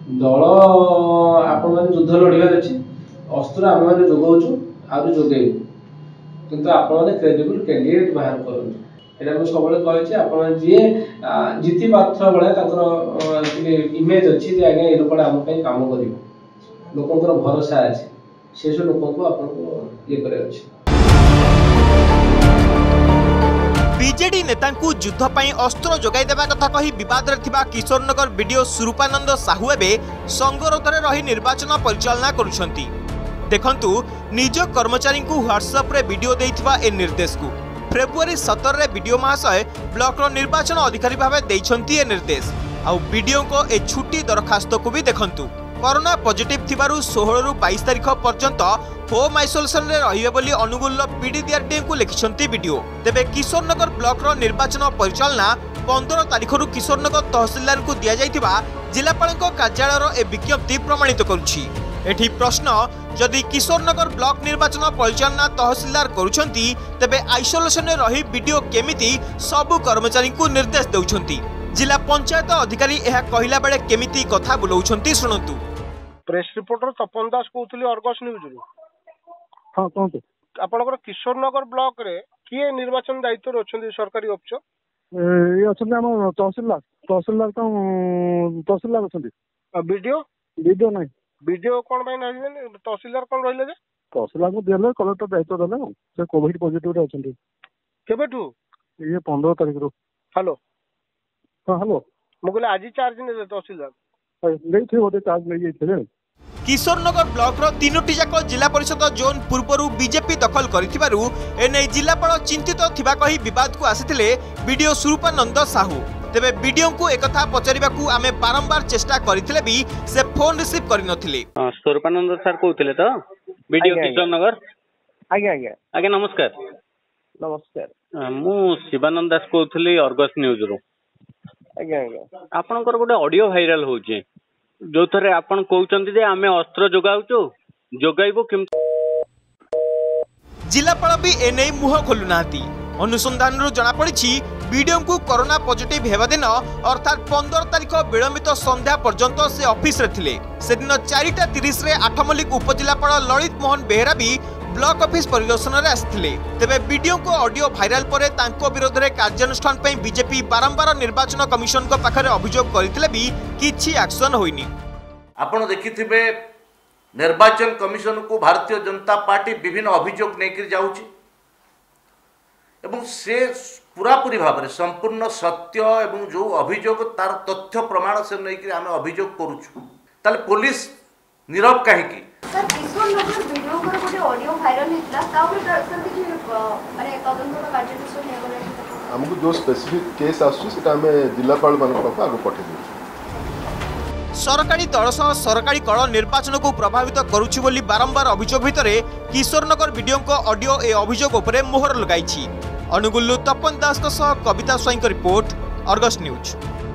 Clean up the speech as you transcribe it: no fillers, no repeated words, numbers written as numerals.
दल आपण मैंने युद्ध लड़ार अच्छे अस्त्र आम मैंने जोगाऊँ आगे जोगेबू किंतु आपण क्रेडिबल कैंडिडेट बाहर करूँ यहाँ मुझे सब कहे आप जी जीति पात्र भाया इमेज अच्छी आज्ञा ये लोक आम कम कर लोकर भरोसा अच्छे से सब लोक आपको ये कर बीजेडी नेता युद्ध पर अस्त्र जोगाई देवा कथा कही विवाद में किशोरनगर बीडीओ स्वरूपानंद साहू एवं संगरोध में रही निर्वाचन परिचालना करुछंती। देखंतु निज कर्मचारी को व्हाट्सएप रे वीडियो देइथिबा ए निर्देश को फेब्रुआरी 17 रे वीडियो महाशय ब्लॉक रो निर्वाचन अधिकारी भावे देइछंती ए निर्देश आ वीडियो को ए छुट्टी दरखास्त को भी देखंतु कोरोना पॉजिटिव थिबारु 16 रु 22 तारिख पर्यंत होम आइसोलेशन रे रहिबे बोली अनुगुल पीडीडीआर टीम को लिखिछंती वीडियो। तेबे किशोरनगर ब्लॉक रो निर्वाचन परिचालना 15 तारिख रु किशोरनगर तहसीलदार को दिया जाइथिबा जिलापालक कार्यालय रो ए विज्ञप्ति प्रमाणित करुछि। एठी प्रश्न जदि किशोरनगर ब्लॉक निर्वाचन परिचालना तहसीलदार करुछंती तेबे आइसोलेशन रे रही वीडियो केमिति सब कर्मचारी को निर्देश देउछंती। जिला पंचायत अधिकारी यह कहला बेले केमिति कथा बुलाउछंती सुनंतु। प्रेस रिपोर्टर तपन दास कहउतली अर्गस न्यूज रू। हां कहते आपनकर किशोरनगर ब्लॉक रे किए निर्वाचन दायित्व रे अछंती सरकारी अफसर ये अछंती हम तहसीलदार तो तहसीलदार अछंती वीडियो नहीं वीडियो कोन भाई नहीं तहसीलदार कोन रहिले जे तहसीलदार को देले कलेक्टर दायित्व देले से कोविड पॉजिटिव रे अछंती केबेठू ये 15 तारिख रो। हेलो हां हेलो मु कहले आज चार्ज ने तहसीलदार नहीं थे ओते चार्ज नहीं थे। किशोरनगर ब्लॉक रो तीनोटी जाक जिला परिषद जोन पूर्वरु बीजेपी दखल करिथिबारु एने जिलापाल चिंतित थिबा कही विवाद को आसीथिले वीडियो स्वरूपानंद साहू। तेबे वीडियो को एकथा पचारिबाकू आमे बारंबार चेष्टा करिथिले भी से फोन रिसीव करि नथिले। स्वरूपानंद सर कहउथिले तो वीडियो किशोरनगर। आज्ञा आज्ञा आज्ञा नमस्कार। नमस्कार मु शिवानंद दास कहउथली अर्गस न्यूज रो। आज्ञा आज्ञा आपनकर गोटे ऑडियो वायरल होउचे जो थरे आपन कहउचंती जे आमे अस्त्र जोगाउचो जोगाइबो किम। जिलापाल भी एने मुह खोलु नाती। अनुसंधान रो जना पड़िछि वीडियो को कोरोना पॉजिटिव हेबा दिन अर्थात 15 तारिख विलंबित संध्या पर्यंत से ऑफिस रे थिले। से दिन 4:30 रे आठमल्लिक उपजिलापाल ललित मोहन बेहरा भी ब्लॉक ऑफिस परिदर्शन रे आस्थिले। तेबे वीडियो को ऑडियो वायरल परे तांको विरोध रे कार्यानुष्ठान पई बीजेपी बारंबार निर्वाचन कमिशन को पाखरे अभियोग करथिले भी किछि एक्शन होइनी। आपण देखिथिबे निर्वाचन कमिशन को भारतीय जनता पार्टी विभिन्न अभियोग नेकिर जाउची एवं से पूरापूरी भाव में संपूर्ण सत्य एवं जो अभियोग तार तथ्य प्रमाण से नहीं आम अभियोग करुचु ताले पुलिस नीरव कहीं सर किशोरनगर वीडियो पर गोटे ऑडियो वायरल हेतला ताउरे सर कि माने तदंत कार्यक्रम ने गले हमको जो स्पेसिफिक केस आसु सेटा हमें जिलापाल मान पाखु आगु पठे दे। सरकारी दल सह सरकारी कल निर्वाचन को प्रभावित करुछि बोली बारंबार अभियोग भितरे किशोरनगर वीडियो को ऑडियो ए अभियोग उपरे मोहर लगाइछि। अनुगुल्लु तपन दास सह Kavita Swain report Argus news.